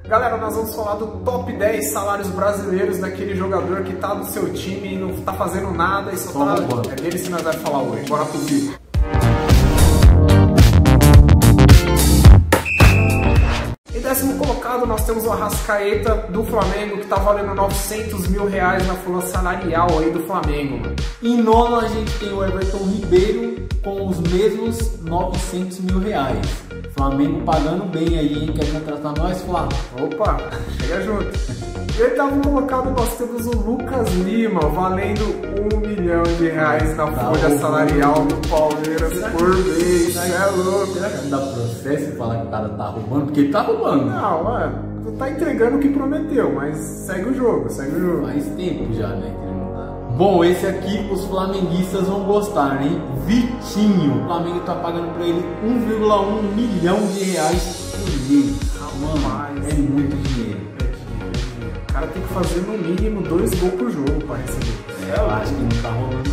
Galera, nós vamos falar do top 10 salários brasileiros daquele jogador que tá no seu time e não tá fazendo nada e só tá... É dele que nós vamos falar hoje. Bora pro vídeo. Em décimo colocado, nós temos o Arrascaeta do Flamengo, que tá valendo 900 mil reais na folha salarial aí do Flamengo. Em nono, a gente tem o Everton Ribeiro com os mesmos 900 mil reais. Flamengo pagando bem aí, hein? Quer contratar nós, Flávio? Opa, chega junto. Em oitavo colocado, nós temos o Lucas Lima, valendo R$1 milhão na folha salarial do Palmeiras por mês. Isso é louco. Será que não dá processo e falar que o cara tá roubando? Porque ele tá roubando. Não, mano, tu tá entregando o que prometeu, mas segue o jogo, segue o jogo. Faz tempo já, né? Bom, esse aqui os flamenguistas vão gostar, hein? Vitinho. O Flamengo tá pagando pra ele R$1,1 milhão por mês. Mano, é muito dinheiro. O cara tem que fazer no mínimo 2 gols por jogo pra receber. Eu acho que não tá rolando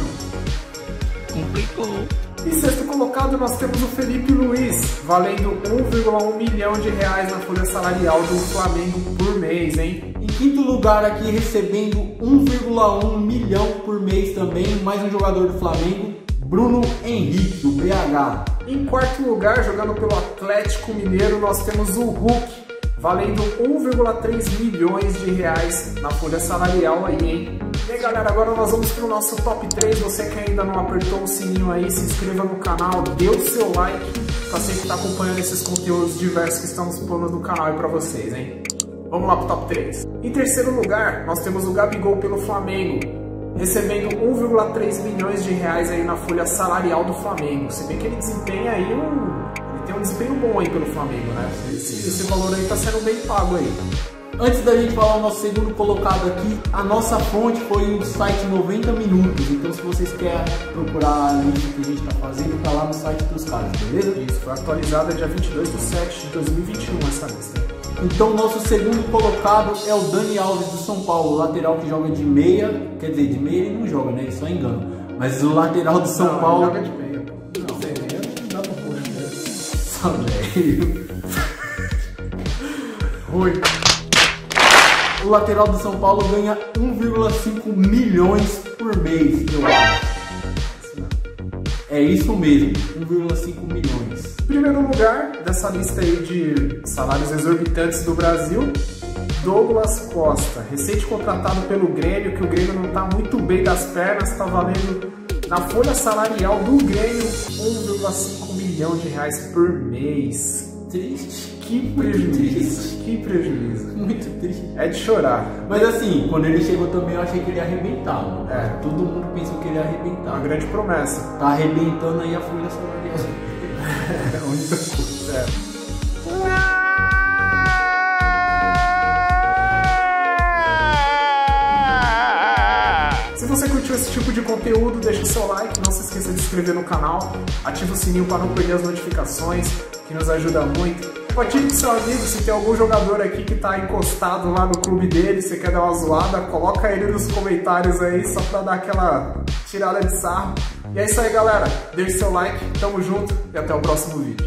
não. Complicou. Em sexto colocado nós temos o Felipe Luiz, valendo R$1,1 milhão na folha salarial do Flamengo por mês, hein? Em quinto lugar aqui, recebendo R$1,1 milhão por mês também, mais um jogador do Flamengo, Bruno Henrique, do BH. Em quarto lugar, jogando pelo Atlético Mineiro, nós temos o Hulk, valendo R$1,3 milhões na folha salarial aí, hein? E aí, galera, agora nós vamos para o nosso top 3. Você que ainda não apertou o sininho aí, se inscreva no canal, dê o seu like para sempre estar acompanhando esses conteúdos diversos que estamos pondo no canal aí para vocês, hein? Vamos lá pro top 3. Em terceiro lugar, nós temos o Gabigol pelo Flamengo, recebendo R$1,3 milhões aí na folha salarial do Flamengo. Se bem que ele desempenha aí ele tem um desempenho bom aí pelo Flamengo, né? Esse valor aí tá sendo bem pago aí. Antes da gente falar o nosso segundo colocado aqui, a nossa fonte foi o site 90 Minutos. Então, se vocês querem procurar a lista que a gente está fazendo, tá lá no site dos caras, beleza? Isso, foi atualizada dia 22/7/2021 essa lista. Então, nosso segundo colocado é o Dani Alves do São Paulo, lateral que joga de meia. Quer dizer, de meia ele não joga, né? Ele só engana. Mas o lateral do São Paulo... Ele joga de meia, pô. Não sei, meia não dá pra pôr, né? Só velho. Oi. O lateral do São Paulo ganha 1,5 milhões por mês, eu acho. É isso mesmo, 1,5 milhões. Em primeiro lugar dessa lista aí de salários exorbitantes do Brasil, Douglas Costa, recente contratado pelo Grêmio, que o Grêmio não está muito bem das pernas, está valendo na folha salarial do Grêmio R$1,5 milhão por mês. Triste. Que prejuízo, que prejuízo. Muito triste. É de chorar. Mas assim, quando ele chegou também eu achei que ele ia arrebentar, mano. É. Todo mundo pensou que ele ia arrebentar. Uma grande promessa. Tá arrebentando aí a folha salarial. É a única coisa. Se você curtiu esse tipo de conteúdo, deixa o seu like, não se esqueça de se inscrever no canal, ativa o sininho para não perder as notificações, que nos ajuda muito. Compartilhe com seu amigo, se tem algum jogador aqui que tá encostado lá no clube dele, você quer dar uma zoada, coloca ele nos comentários aí, só pra dar aquela tirada de sarro. E é isso aí, galera. Deixe seu like, tamo junto e até o próximo vídeo.